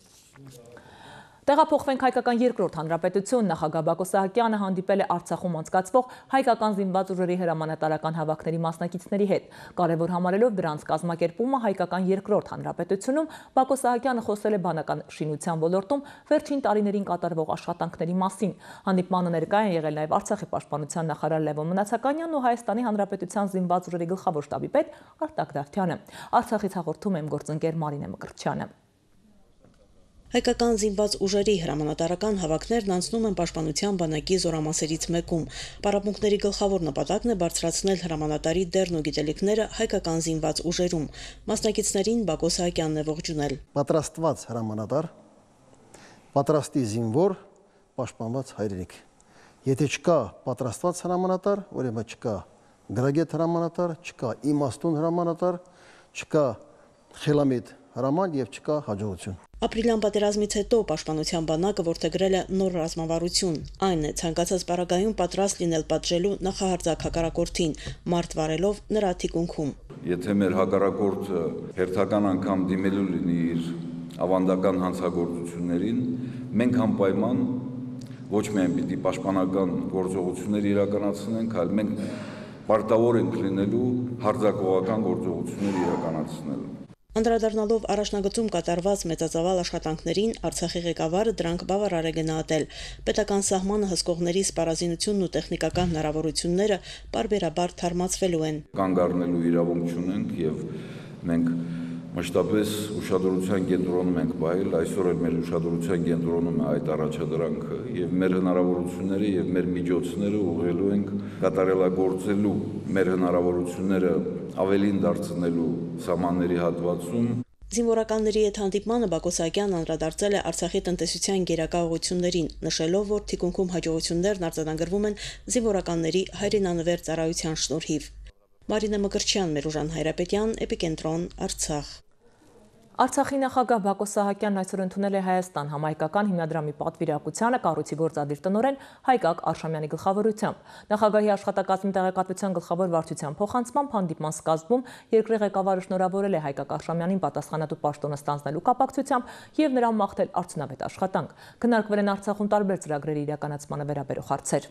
Տեղափոխվենք հայկական երկրորդ հանրապետություն, նախագահ Բակո Սահակյանը հանդիպել է Արցախում անցկացվող հայկական զինված ուժերի հրամանատարական հավաքների մասնակիցների հետ։ Կարևոր համարելով դրանց կազմակերպումը հայկական երկրորդ հանրապետությունում, Բակո Սահակյանը խոսել է բանական շինության ոլորտում վերջին տարիներին կատարվող աշխատանքների մասին։ Հանդիպմանը ներկա են եղել նաև Արցախի պաշտպանության նախարար Լևոն Մնացականյանն ու Հայաստանի Հանրապետության զինված ուժերի գլխավոր շտաբի պետ Արտակ Դավթյանը։ Արցախից հաղորդում եմ գործընկեր Մարինե Մկրտչյանը։ Հայկական զինված ուժերի հրամանատարական հավաքներն անցնում են պաշտպանության բանակի զորամասերից մեկում։ Պարապմունքների գլխավոր նպատակն է բարձրացնել հրամանատարի դերն ու գիտելիքները հայկական զինված ուժերում։ Մասնակիցներին Բակո Սահակյանն է ողջունել։ Պատրաստված հրամանատար, պատրաստի զինվոր, պաշտպանված հայրենիք։ Եթե չկա պատրաստված հրամանատար, ուրեմն չկա գրագետ հրամանատար, չկա իմաստուն հրամանատար, չկա խելամիտ հրաման եւ չկա հաջողություն։ Ապրիլյան պատերազմից հետո պաշտպանության բանակը որդեգրել է նոր ռազմավարություն։ Այն է ցանկացած պարագայում պատրաստ լինել պատժելու նախահարձակ հակառակորդին, մարդ վարելով նրա թիկունքում։ Եթե մեր հակառակորդը հերթական անգամ դիմելու լինի իր ավանդական հանցագործություններին, մենք անպայման ոչ միայն պիտի պաշտպանական գործողություններ իրականացնենք, այլ մենք պարտավոր ենք լինելու հարձակողական գործողություններ իրականացնելու։ Անդրադառնալով առաջնագծում կատարված մեծածավալ աշխատանքներին, Արցախի ղեկավարը դրանք բավարար է գնահատել։ Պետական սահմանը հսկողների սպառազինությունն ու տեխնիկական հնարավորությունները պարբերաբար թարմացվելու են։ Կանգ առնելու իրավունք չունենք եւ մենք մշտապես ուշադրության կենտրոնում ենք պահել, այսօր էլ մեր ուշադրության կենտրոնում է այդ առաջադրանքը եւ մեր հնարավորությունները եւ մեր միջոցները ուղղելու ենք կատարելագործելու մեր հնարավորությունները ավելին դարձնելու սահմանների հատվածում։ Զինվորականների հետ հանդիպմանը Բակո Սահակյանն անդրադարձել է Արցախի տնտեսության գերակա ուղղություններին, նշելով, որ թիկունքում հաջողություններն արձանագրվում են զինվորականների հայրենանվեր ծառայության շնորհիվ։ Մարինե Մկրտչյան, Մերուժան Հայրապետյան, Էպիկենտրոն, Արցախ։ Արցախի նախագահ Բակո Սահակյանն այսօր ընդունել է Հայաստան համահայկական հիմնադրամի պատվիրակությանը կառույցի գործադիր տնօրեն Հայկակ Արշամյանի գլխավորությամբ։ Նախագահի աշխատակազմի տեղեկատվության գլխավոր վարչության փոխանցմամբ հանդիպման սկզբում երկրի ղեկավարը շնորհավորել է Հայկակ Արշամյանին պատասխանատու պաշտոնը ստանձնելու կապակցությամբ եւ նրան մաղթել արդյունավետ աշխատանք։ Քննարկվել են Արցախում տարբեր ծրագրերի իրականացմանը վերաբերող հարցեր։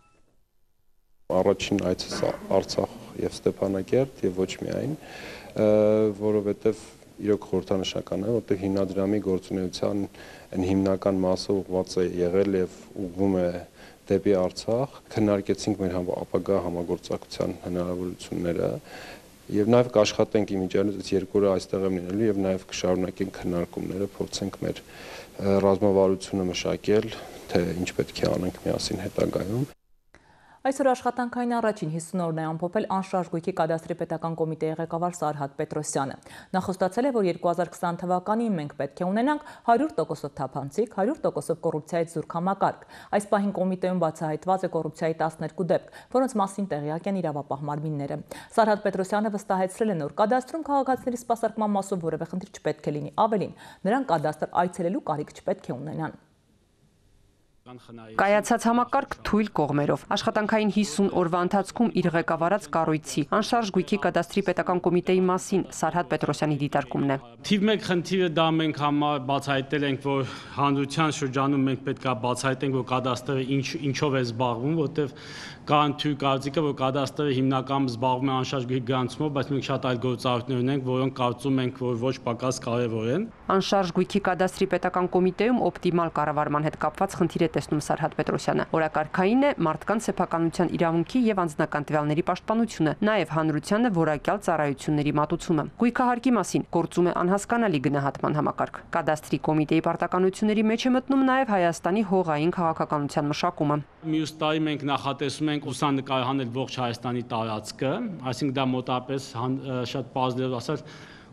Առաջին այցս Արցախ եւ Ստեփանակերտ եւ ոչ միայն, որովհետեւ իրոք խորհրդանշական է, որտեղ հիմնադրամի գործունեության այն հիմնական մասը ուղղված է եղել եւ ուղղվում է դեպի Արցախ։ Քննարկեցինք մեր ապագա համագործակցության հնարավորությունները եւ նաեւ կաշխատենք իմիջիայլոց երկու օրը այստեղ եմ լինելու եւ նաեւ կշարունակենք քննարկումները, փորձենք մեր ռազմավարությունը մշակել, թե ինչ պետք է անենք միասին հետագայում։ Այսօր աշխատանքային առաջին 50 օրն է ամփոփել անշարժ գույքի կադաստրի պետական կոմիտեի ղեկավար Սարհատ Պետրոսյանը։ Նա խոստացել է, որ 2020 թվականին մենք պետք է ունենանք 100% թափանցիկ, 100% կոռուպցիայից զուրկ համակարգ։ Այս պահին կոմիտեում բացահայտված է կոռուպցիայի 12 դեպք, որոնց մասին տեղյակ են իրավապահ մարմինները։ Սարհատ Պետրոսյանը վստահեցրել է, նոր կադաստրում քաղաքացիների սպասարկման մասով որևէ խնդիր չպետք է լինի, ավելին, նրանք կադաստր այցելելու կարիք չպետք է ունենան։ Կայացած համակարգ թույլ կողմերով աշխատանքային 50 օրվա ընթացքում իր ղեկավարած կառույցի անշարժ գույքի կադաստրի պետական կոմիտեի մասին Սարհատ Պետրոսյանի դիտարկումն է։ Թիվ 1 խնդիրը դա մենք բացահայտել ենք, որ հանրության շրջանում մենք պետք է բացահայտենք, որ կադաստրը ինչով է զբաղվում, որտեղ կան թույլ կարծիքը, որ կադաստրը հիմնականում զբաղվում է անշարժ գույքի գրանցումով, բայց մենք շատ այլ գործառույթներ ունենք, որոնք կարծում ենք, որ ոչ պակաս կարևոր են։ Անշարժ գույքի կադաստրի պետական կոմիտեում օպտիմալ կառավարման հետ կապված խնդիր է տեսնում Սարհատ Պետրոսյանը։ Օրակարգային է մարդկանց սեփականության իրավունքի եւ անձնական տվյալների պաշտպանությունը, նաեւ հանրությանը որակյալ ծառայությունների մատուցումը։ Գույքահարկի մասին գործում է անհասկանալի գնահատման համակարգ։ Կադաստրի կոմիտեի պարտականությունների մեջ է մտնում նաեւ Հայաստանի հողային քաղաքականության մշակումը։ Մյուս տարի մենք նախատեսում ենք ուսանկարահանել ողջ Հայաստանի տարածքը, այսինքն դա մոտապես շատ բազդերով ասած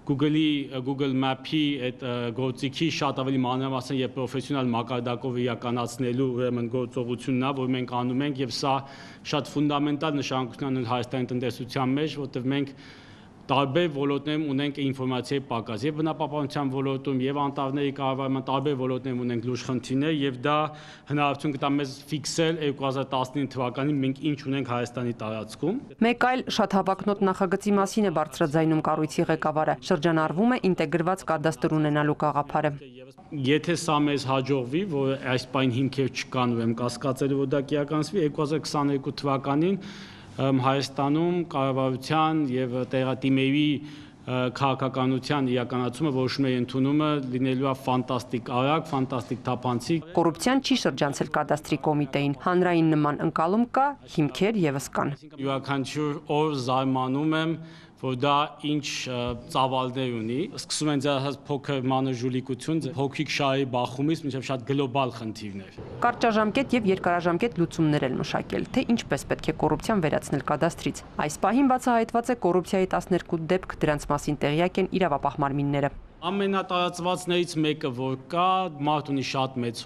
Google Map-ի այդ գործիքի շատ ավելի մանրամասն եւ պրոֆեսիոնալ մակարդակով իրականացնելու ուրեմն գործողությունն է, որ մենք անում ենք եւ սա շատ ֆունդամենտալ նշանակություն ունի Հայաստանի տնտեսության մեջ, որտեղ մենք տարբեր ոլորտներում ունենք ինֆորմացիայի պակաս եւ բնապահպանության ոլորտում եւ անտառների կառավարման տարբեր ոլորտներում ունենք լուրջ խնդիրներ եւ դա հնարավորություն կտա մեզ ֆիքսել 2019 թվականին մենք ինչ ունենք Հայաստանի տարածքում։ Մեկ այլ շատ հավակնոտ նախագծի մասին է բարձրաձայնում կառույցի ղեկավարը։ Շրջանառվում է ինտեգրված կադաստր ունենալու գաղափարը։ Եթե սա մեզ հաջողվի, որ այս պայն հիմքեր չկան, ուրեմն կասկածելու որ դա կիրականացվի 2022 թվականին Հայաստանում կառավարության եւ տեղատիմերի քաղաքականության իրականացումը որոշումների ընդունումը լինելու է ֆանտաստիկ արագ, ֆանտաստիկ թափանցիկ։ Կոռուպցիան չի շրջանցել կադաստրի կոմիտեին։ Հանրային նման ընկալում կա, հիմքեր եւս կան։ Յուրաքանչյուր օր զարմանում եմ, որ դա ինչ ծավալներ ունի։ Սկսում են ձեռահաս փոքր մանր ժուլիկություն, փոքրիկ շահերի բախումից մինչև շատ գլոբալ խնդիրներ։ Կարճաժամկետ եւ երկարաժամկետ լուծումներ են մշակել, թե ինչպես պետք է կոռուպցիան վերացնել կադաստրից։ Այս պահին բացահայտված է կոռուպցիայի 12 դեպք, դրանց մասին տեղյակ են իրավապահ մարմինները։ Ամենատարածվածներից մեկը որ կա, մարդ ունի շատ մեծ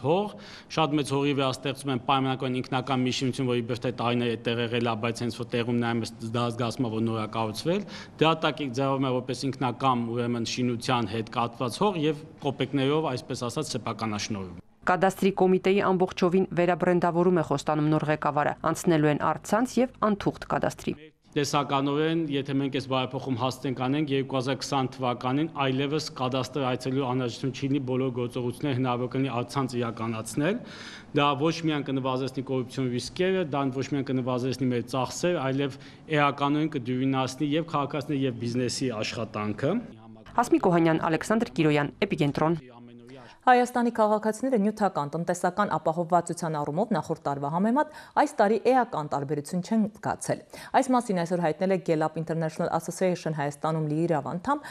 հողի վրա ստեղծում են պայմանական ինքնական մի շինություն, որի բերտ է տարիներ է տեղ եղել, բայց հենց որ տեղում նայում ես դա զգացում է, որ նոր է կառուցվել, դրա տակ ձևավորվում է որպես ինքնական ուրեմն շինության հետ կապված հող եւ կոպեկներով, այսպես ասած, սեփականաշնորհվում։ Կադաստրի կոմիտեի ամբողջովին վերաբրենդավորում է խոստանում նոր ղեկավարը, անցնելու են առցանց եւ անթուղթ կադաստրի։ Տեսականորեն, եթե մենք այս բարեփոխում հասցենք անենք 2020 թվականին այլևս կադաստր այցելելու անհրաժեշտություն չի լինի բոլոր գործողությունները հնարավոր կլինի առցանց իրականացնել։ Դա ոչ միայն կնվազեցնի կոռուպցիոն ռիսկերը, դա ոչ միայն կնվազեցնի մեր ծախսերը, այլև էականորեն կդյուրինացնի եւ քաղաքացիների եւ բիզնեսի աշխատանքը։ Հասմիկ Օհանյան, Ալեքսանդր Կիրոյան, Էպիգենտրոն։ Հայաստանի քաղաքացիները նյութական, տնտեսական ապահովվածության առումով նախորդ տարվա համեմատ այս տարի էական տարբերություն չեն զգացել։ Այս մասին այսօր հայտնել է Gallup International Association Հայաստանում լիիրավ անդամ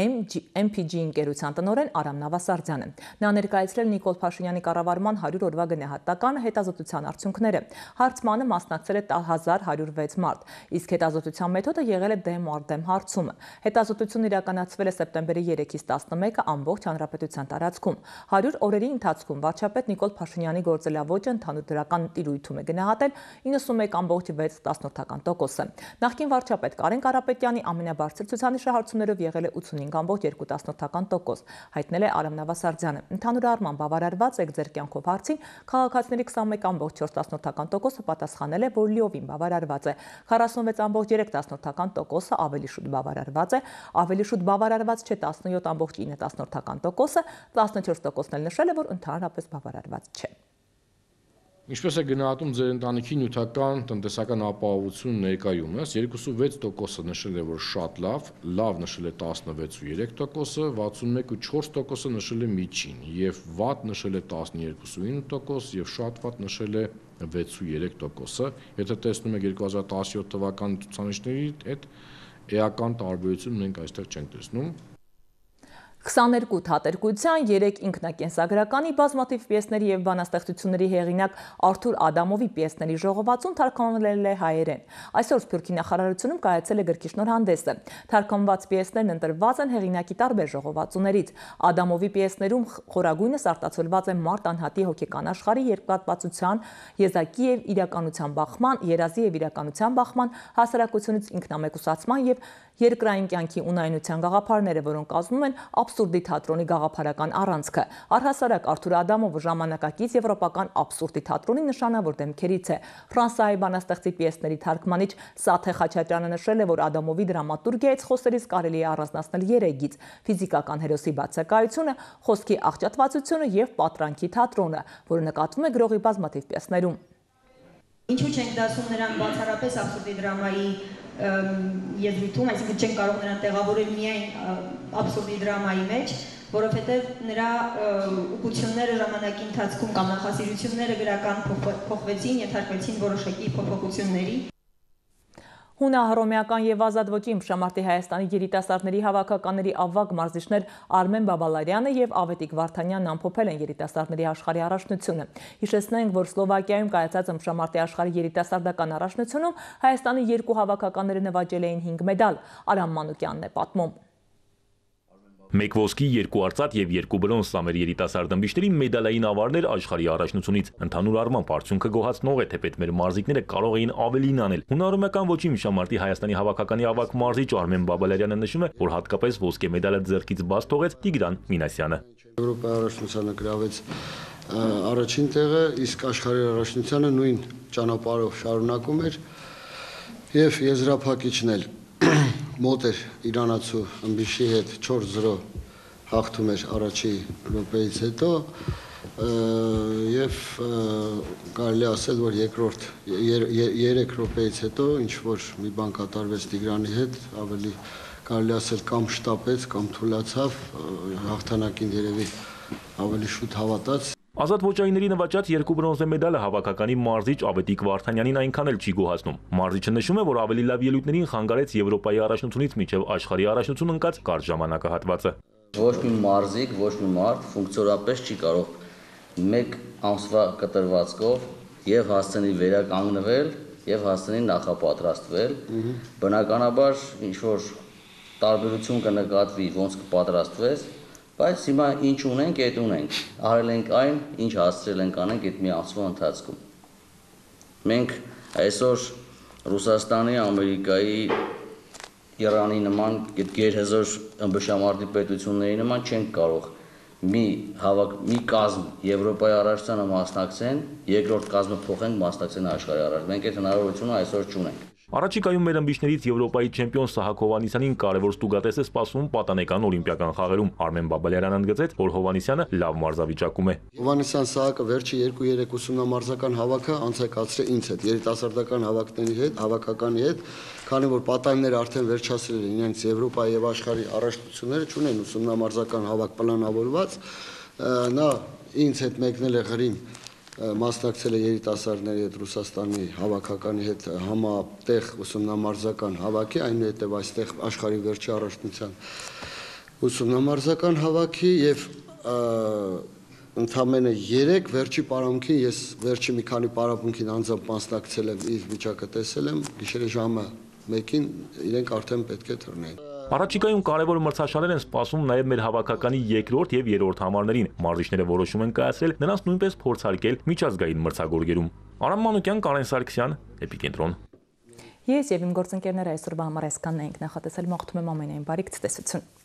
MPG ընկերության տնօրեն Արամ Նավասարդյանը։ Նա ներկայացրել Նիկոլ Փաշինյանի կառավարման 100 օրվա գնահատական հետազոտության արդյունքները։ Հարցմանը մասնակցել է 10106 մարդ, իսկ հետազոտության մեթոդը եղել է դեմ առ դեմ հարցումը։ Հետազոտությունն իրականացվել է սեպտեմբերի 3-ից 11-ը ամբողջ հանրապետության տարածքում։ 100 օրերի ընթացքում վարչապետ Նիկոլ Փաշինյանի գործելավոճը ընդհանուր դրական տիրույթում է գնահատել 91.6%։ Նախկին վարչապետ Կարեն Կարապետյանի ամենաբարձր ցուցանիշը հարցումներով եղել է 85.2%, հայտնել է Արամ Նավասարդյանը։ Ընդհանուր առմամբ բավարարված եք ձեր կյանքով հարցին քաղաքացիների 21.4%-ը պատասխանել է, որ լիովին բավարարված է, 46.3%-ը ավելի շուտ բավարարված է, ավելի շուտ բավարարված չէ 17.9%-ը, 14%-ն էլ նշել է, որ ընդհանրապես բավարարված չէ։ Ինչպես է գնահատում ձեր ընտանիքի նյութական տնտեսական ապահովությունը ներկայումս, 26%-ը նշել է, որ շատ լավ նշել է 16.3%-ը, 61.4%-ը նշել է միջին, եւ վատ նշել է 12.9% եւ շատ վատ նշել է 6.3%-ը։ Եթե տեսնում եք 2017 թվականի ցուցանիշների հետ, էական տարբերություն մենք այստեղ չենք տեսնում։ 22 թատերկության, 3 ինքնակենսագրականի, բազմաթիվ պիեսների եւ բանաստեղծությունների հեղինակ Արթուր Ադամովի պիեսների ժողովածուն թարգմանվել է հայերեն։ Այսօր Սփյուռքի նախարարությունում կայացել է գրքի շնորհանդեսը։ Թարգմանված պիեսներն ընտրված են հեղինակի տարբեր ժողովածուներից։ Ադամովի պիեսներում խորագույնս արտացոլված է մարդ անհատի հոգեկան աշխարհի երկրատվածության, եզակի եւ իրականության բախման, երազի եւ իրականության բախման, հասարակությունից ինքնամեկուսացման եւ երկրային կյանքի ունայնության գաղափարները, որոնք կազմում են աբսուրդի թատրոնի գաղափարական առանցքը։ Առհասարակ Արթուր Ադամովը ժամանակակից եվրոպական աբսուրդի թատրոնի նշանավոր դեմքերից է։ Ֆրանսիայի բանաստեղծի պիեսների թարգմանիչ Սաթե Խաչատրյանը նշել է, որ Ադամովի դրամատուրգիայից խոսերից կարելի է առանձնացնել 3 գիծ՝ ֆիզիկական հերոսի բացակայությունը, խոսքի աղճատվածությունը եւ պատրանքի թատրոնը, որը նկատվում է գրողի բազմաթիվ պիեսներում։ Ինչու չենք դասում նրան բացառապես աբսուրդի դրամայի եզրույթում, այսինքն չենք կարող նրան տեղավորել միայն աբսուրդի դրամայի մեջ, որովհետև նրա ուղղությունները ժամանակի ընթացքում կամ նախասիրությունները գրական փոխվեցին, ենթարկվեցին որոշակի փոփոխությունների։ Հունահռոմեական եւ ազատ ոճի ըմբշամարտի Հայաստանի երիտասարդների հավաքականների ավագ մարզիչներ Արմեն Բաբալարյանը եւ Ավետիք Վարդանյանն ամփոփել են երիտասարդների աշխարհի առաջնությունը։ Հիշեցնենք, որ Սլովակիայում կայացած ըմբշամարտի աշխարհի երիտասարդական առաջնությունում Հայաստանի երկու հավաքականները նվաճել էին 5 մեդալ։ Արամ Մանուկյանն է պատմում։ Մեկ ոսկի, 2 արծաթ եւ 2 բրոնզ սամեր երիտասարդ ըմբիշների մեդալային ավարներ աշխարհի առաջնությունից։ Ընդհանուր առմամբ արդյունքը գոհացնող է, թեպետ մեր մարզիկները կարող էին ավելին անել։ Հունահռոմեական ոճի ըմբշամարտի Հայաստանի հավաքականի ավագ մարզիչ Արմեն Բաբալարյանը նշում է, որ հատկապես ոսկե մեդալը ձեռքից բաց թողեց Տիգրան Մինասյանը։ Եվրոպայի առաջնությանը գրավեց առաջին տեղը, իսկ աշխարհի առաջնությանը նույն ճանապարհով շարունակում էր եւ եզրափակիչն էլ մոտ էր իրանացու ըմբիշի հետ 4-0 հաղթում էր առաջի րոպեից հետո եւ կարելի ասել, որ երկրորդ 3 րոպեից հետո ինչ որ մի բան կատարվեց Տիգրանի հետ, ավելի կարելի ասել կամ շտապեց, կամ թուլացավ, հաղթանակին երևի ավելի շուտ հավատաց։ Ազատ ոճայինների նվաճած 2 բրոնզե մեդալը հավաքականի մարզիչ Ավետիք Վարդանյանին այնքան էլ չի գոհացնում։ Մարզիչը նշում է, որ ավելի լավ ելույթներին խանգարեց Եվրոպայի առաջնությունից մինչև աշխարհի առաջնություն ընկած կարճ ժամանակահատվածը։ Ոչ մի մարզիկ, ոչ մի մարդ ֆունկցիոնալապես չի կարող 1 ամսվա կտրվածքով եւ հասցնի վերականգնվել եւ հասցնի նախապատրաստվել։ Բնականաբար ինչ որ տարբերություն կնկատվի, ոնց կպատրաստվես, բայց հիմա ինչ ունենք, այդ ունենք։ Արել ենք այն, ինչ հասցրել ենք անենք այդ մի ամսվա ընթացքում։ Մենք այսօր Ռուսաստանի, Ամերիկայի, Իրանի նման գերհզոր ըմբշամարտի պետությունների նման չենք կարող մի կազմ Եվրոպայի առաջնությանը մասնակցեն, երկրորդ կազմը փոխենք մասնակցեն աշխարհի առաջ։ Մենք այդ հնարավորությունը այսօր չունենք։ Առաջիկայում մեր ըմբիշներից Եվրոպայի չեմպիոն Սահակ Հովհաննիսյանին կարևոր ստուգատես է սպասվում պատանեկան օլիմպիական խաղերում։ Արմեն Բաբալարյանը ընդգծեց, որ Հովհաննիսյանը լավ մարզավիճակում է։ Հովհաննիսյան Սահակը վերջի 2-3 ուսումնամարզական հավաքը անցկացրել ինձ հետ, երիտասարդական հավաքականի հետ, քանի որ պատանիները արդեն վերջացրել են իրենց Եվրոպայի եւ աշխարհի առաջնությունները, չունեն ուսումնամարզական հավաք պլանավորված, նա ինձ հետ մեկնել է Ղրիմ, մասնակցել է երիտասարդների հետ Ռուսաստանի հավաքականի հետ համատեղ ուսումնամարզական հավաքի, այնուհետև այստեղ աշխարհի վերջի առաջնության ուսումնամարզական հավաքի եւ ընդամենը 3 վերջի պարապմունքին ես վերջի մի քանի պարապմունքին անձամբ մասնակցել եմ, իր վիճակը տեսել եմ, գիշերը ժամը 1-ին իրենք արդեն պետք է թռնեն։ Առաջիկայում կարևոր մրցաշարեր են սպասում նաև մեր հավաքականի 2-րդ եւ 3-րդ համարներին։ Մարզիչները որոշում են կայացրել նրանց նույնպես փորձարկել միջազգային մրցագորգերում։ Արամ Մանուկյան, Կարեն Սարգսյան, Էպիկենտրոն։ Ես եւ իմ գործընկերները այսօրվա համար այսքանն ենք նախատեսել, մաղթում եմ ամենայն բարիք ցտեսություն։